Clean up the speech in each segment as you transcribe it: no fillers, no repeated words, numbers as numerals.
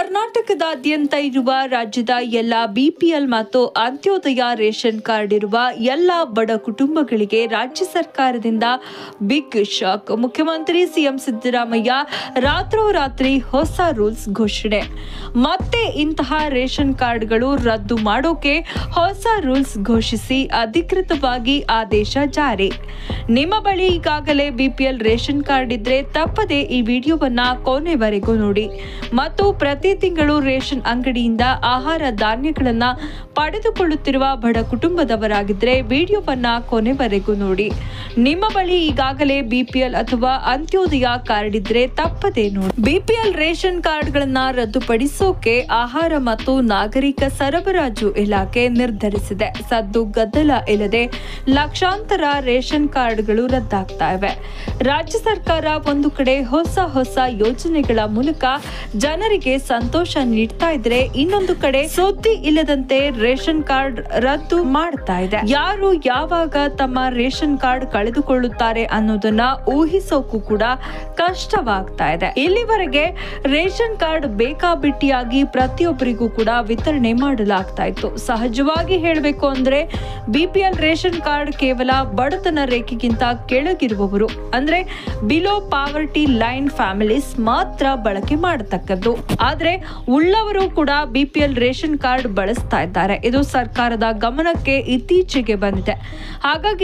ಕರ್ನಾಟಕದಾದ್ಯಂತ ಇರುವ ರಾಜ್ಯದ ಎಲ್ಲ ಬಿಪಿಎಲ್ ಮತ್ತು ಅಂತ್ಯೋದಯ ರೇಷನ್ ಕಾರ್ಡ್ ಇರುವ ಎಲ್ಲ ಬಡ ಕುಟುಂಬಗಳಿಗೆ ರಾಜ್ಯ ಸರ್ಕಾರದಿಂದ ಬಿಗ್ ಶಾಕ್. ಮುಖ್ಯಮಂತ್ರಿ ಸಿಎಂ ಸಿದ್ದರಾಮಯ್ಯ ರಾತ್ರೋರಾತ್ರಿ ಹೊಸ ರೂಲ್ಸ್ ಘೋಷಣೆ. ಮತ್ತೆ ಇಂತಹ ರೇಷನ್ ಕಾರ್ಡ್ಗಳು ರದ್ದು ಮಾಡೋಕೆ ಹೊಸ ರೂಲ್ಸ್ ಘೋಷಿಸಿ ಅಧಿಕೃತವಾಗಿ ಆದೇಶ ಜಾರಿ. ನಿಮ್ಮ ಬಳಿ ಈಗಾಗಲೇ ಬಿಪಿಎಲ್ ರೇಷನ್ ಕಾರ್ಡ್ ಇದ್ರೆ ತಪ್ಪದೆ ಈ ವಿಡಿಯೋವನ್ನ ಕೊನೆವರೆಗೂ ನೋಡಿ ಮತ್ತು ಪ್ರತಿ ತಿಂಗಳು ರೇಷನ್ ಅಂಗಡಿಯಿಂದ ಆಹಾರ ಧಾನ್ಯಗಳನ್ನ ಪಡೆದುಕೊಳ್ಳುತ್ತಿರುವ ಬಡ ಕುಟುಂಬದವರಾಗಿದ್ದರೆ ವಿಡಿಯೋವನ್ನ ಕೊನೆವರೆಗೂ ನೋಡಿ. ನಿಮ್ಮ ಬಳಿ ಈಗಾಗಲೇ ಬಿಪಿಎಲ್ ಅಥವಾ ಅಂತ್ಯೋದಯ ಕಾರ್ಡ್ ಇದ್ರೆ ತಪ್ಪದೇ ನೋಡಿ. ಬಿಪಿಎಲ್ ರೇಷನ್ ಕಾರ್ಡ್ಗಳನ್ನ ರದ್ದುಪಡಿಸೋಕೆ ಆಹಾರ ಮತ್ತು ನಾಗರಿಕ ಸರಬರಾಜು ಇಲಾಖೆ ನಿರ್ಧರಿಸಿದೆ. ಸದ್ದು ಗದ್ದಲ ಇಲ್ಲದೆ ಲಕ್ಷಾಂತರ ರೇಷನ್ ಕಾರ್ಡ್ಗಳು ರದ್ದಾಗ್ತಾ ಇವೆ. ರಾಜ್ಯ ಸರ್ಕಾರ ಒಂದು ಕಡೆ ಹೊಸ ಯೋಜನೆಗಳ ಮೂಲಕ ಜನರಿಗೆ ಸಂತೋಷ ನೀಡ್ತಾ ಇದ್ರೆ, ಇನ್ನೊಂದು ಕಡೆ ಸುದ್ದಿ ಇಲ್ಲದಂತೆ ರೇಷನ್ ಕಾರ್ಡ್ ರದ್ದು ಮಾಡ್ತಾ ಇದೆ. ಯಾರು ಯಾವಾಗ ತಮ್ಮ ರೇಷನ್ ಕಾರ್ಡ್ ಕಳೆದುಕೊಳ್ಳುತ್ತಾರೆ ಅನ್ನೋದನ್ನ ಊಹಿಸೋಕು ಕೂಡ ಕಷ್ಟವಾಗ್ತಾ ಇದೆ. ಇಲ್ಲಿವರೆಗೆ ರೇಷನ್ ಕಾರ್ಡ್ ಬೇಕಾಬಿಟ್ಟಿಯಾಗಿ ಪ್ರತಿಯೊಬ್ಬರಿಗೂ ಕೂಡ ವಿತರಣೆ ಮಾಡಲಾಗ್ತಾ ಇತ್ತು. ಸಹಜವಾಗಿ ಹೇಳಬೇಕು ಅಂದ್ರೆ ಬಿಪಿಎಲ್ ರೇಷನ್ ಕಾರ್ಡ್ ಕೇವಲ ಬಡತನ ರೇಖೆಗಿಂತ ಕೆಳಗಿರುವವರು ಅಂದ್ರೆ ಬಿಲೋ ಪಾವರ್ಟಿ ಲೈನ್ ಫ್ಯಾಮಿಲೀಸ್ ಮಾತ್ರ ಬಳಕೆ ಮಾಡತಕ್ಕದ್ದು. ಆದ್ರೆ ಉಳ್ಳವರು ಕೂಡ ಬಿಪಿಎಲ್ ರೇಷನ್ ಕಾರ್ಡ್ ಬಳಸ್ತಾ ಇದ್ದಾರೆ. ಇದು ಸರ್ಕಾರದ ಗಮನಕ್ಕೆ ಇತ್ತೀಚೆಗೆ ಬಂದಿದೆ. ಹಾಗಾಗಿ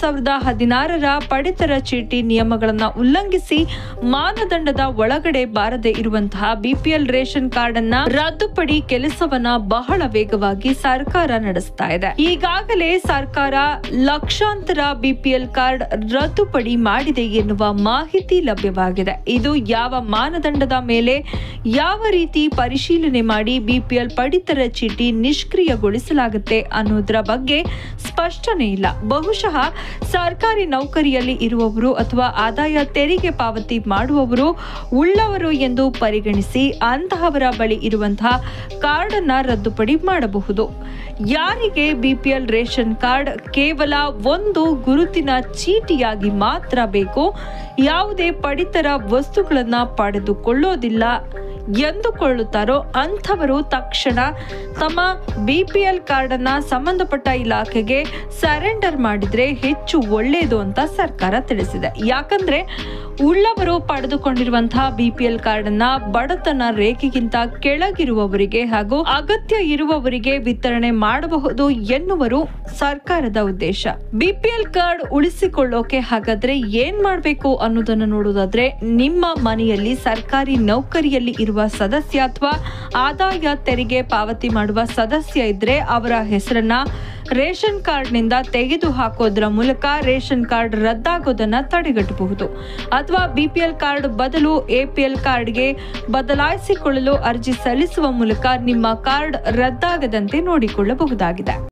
2016ರ ಪಡಿತರ ಚೀಟಿ ನಿಯಮಗಳನ್ನ ಉಲ್ಲಂಘಿಸಿ ಮಾನದಂಡದ ಒಳಗಡೆ ಬಾರದೆ ಇರುವಂತಹ ಬಿಪಿಎಲ್ ರೇಷನ್ ಕಾರ್ಡ್ ಅನ್ನ ರದ್ದುಪಡಿ ಕೆಲಸವನ್ನ ಬಹಳ ವೇಗವಾಗಿ ಸರ್ಕಾರ ನಡೆಸ್ತಾ ಇದೆ. ಈಗಾಗಲೇ ಸರ್ಕಾರ ಲಕ್ಷಾಂತರ ಬಿಪಿಎಲ್ ಕಾರ್ಡ್ ರದ್ದುಪಡಿ ಮಾಡಿದೆ ಎನ್ನುವ ಮಾಹಿತಿ ಲಭ್ಯವಾಗಿದೆ. ಇದು ಯಾವ ಮಾನದಂಡದ ಮೇಲೆ ಯಾವ ರೀತಿ ಪರಿಶೀಲನೆ ಮಾಡಿ ಬಿಪಿಎಲ್ ಪಡಿತರ ಚೀಟಿ ನಿಷ್ಕ್ರಿಯಗೊಳಿಸಲಾಗುತ್ತೆ ಅನ್ನೋದರ ಬಗ್ಗೆ ಸ್ಪಷ್ಟನೆ ಇಲ್ಲ. ಬಹುಶಃ ಸರ್ಕಾರಿ ನೌಕರಿಯಲ್ಲಿ ಇರುವವರು ಅಥವಾ ಆದಾಯ ತೆರಿಗೆ ಪಾವತಿ ಮಾಡುವವರು ಉಳ್ಳವರು ಎಂದು ಪರಿಗಣಿಸಿ ಅಂತಹವರ ಬಳಿ ಇರುವಂತಹ ಕಾರ್ಡ್ ಅನ್ನ ರದ್ದುಪಡಿ ಮಾಡಬಹುದು. ಯಾರಿಗೆ ಬಿಪಿಎಲ್ ರೇಷನ್ ಕಾರ್ಡ್ ಕೇವಲ ಒಂದು ಗುರುತಿನ ಚೀಟಿಯಾಗಿ ಮಾತ್ರ ಬೇಕು, ಯಾವುದೇ ಪಡಿತರ ವಸ್ತುಗಳನ್ನ ಪಡೆದುಕೊಳ್ಳೋದಿಲ್ಲ ಎಂದುಕೊಳ್ಳುತ್ತಾರೋ ಅಂಥವರು ತಕ್ಷಣ ತಮ್ಮ ಬಿಪಿಎಲ್ ಕಾರ್ಡ್ ಅನ್ನ ಸಂಬಂಧಪಟ್ಟ ಇಲಾಖೆಗೆ ಸರೆಂಡರ್ ಮಾಡಿದ್ರೆ ಹೆಚ್ಚು ಒಳ್ಳೆಯದು ಅಂತ ಸರ್ಕಾರ ತಿಳಿಸಿದೆ. ಯಾಕಂದ್ರೆ ಉಳ್ಳವರು ಪಡೆದುಕೊಂಡಿರುವಂತಹ ಬಿಪಿಎಲ್ ಕಾರ್ಡ್ ಅನ್ನ ಬಡತನ ರೇಖೆಗಿಂತ ಕೆಳಗಿರುವವರಿಗೆ ಹಾಗೂ ಅಗತ್ಯ ಇರುವವರಿಗೆ ವಿತರಣೆ ಮಾಡಬಹುದು ಎನ್ನುವರು ಸರ್ಕಾರದ ಉದ್ದೇಶ. ಬಿಪಿಎಲ್ ಕಾರ್ಡ್ ಉಳಿಸಿಕೊಳ್ಳೋಕೆ ಹಾಗಾದ್ರೆ ಏನ್ ಮಾಡಬೇಕು ಅನ್ನೋದನ್ನು ನೋಡೋದಾದ್ರೆ, ನಿಮ್ಮ ಮನೆಯಲ್ಲಿ ಸರ್ಕಾರಿ ನೌಕರಿಯಲ್ಲಿ ಇರುವ ಸದಸ್ಯ ಅಥವಾ ಆದಾಯ ತೆರಿಗೆ ಪಾವತಿ ಮಾಡುವ ಸದಸ್ಯ ಇದ್ರೆ ಅವರ ಹೆಸರನ್ನ ರೇಷನ್ ಕಾರ್ಡ್ ನಿಂದ ತೆಗೆದು ಹಾಕೋದ್ರ ಮೂಲಕ ರೇಷನ್ ಕಾರ್ಡ್ ರದ್ದಾಗೋದನ್ನ ತಡೆಗಟ್ಟಬಹುದು. ಅಥವಾ ಬಿಪಿಎಲ್ ಕಾರ್ಡ್ ಬದಲು ಎಪಿಎಲ್ ಕಾರ್ಡ್ಗೆ ಬದಲಾಯಿಸಿಕೊಳ್ಳಲು ಅರ್ಜಿ ಸಲ್ಲಿಸುವ ಮೂಲಕ ನಿಮ್ಮ ಕಾರ್ಡ್ ರದ್ದಾಗದಂತೆ ನೋಡಿಕೊಳ್ಳಬಹುದಾಗಿದೆ.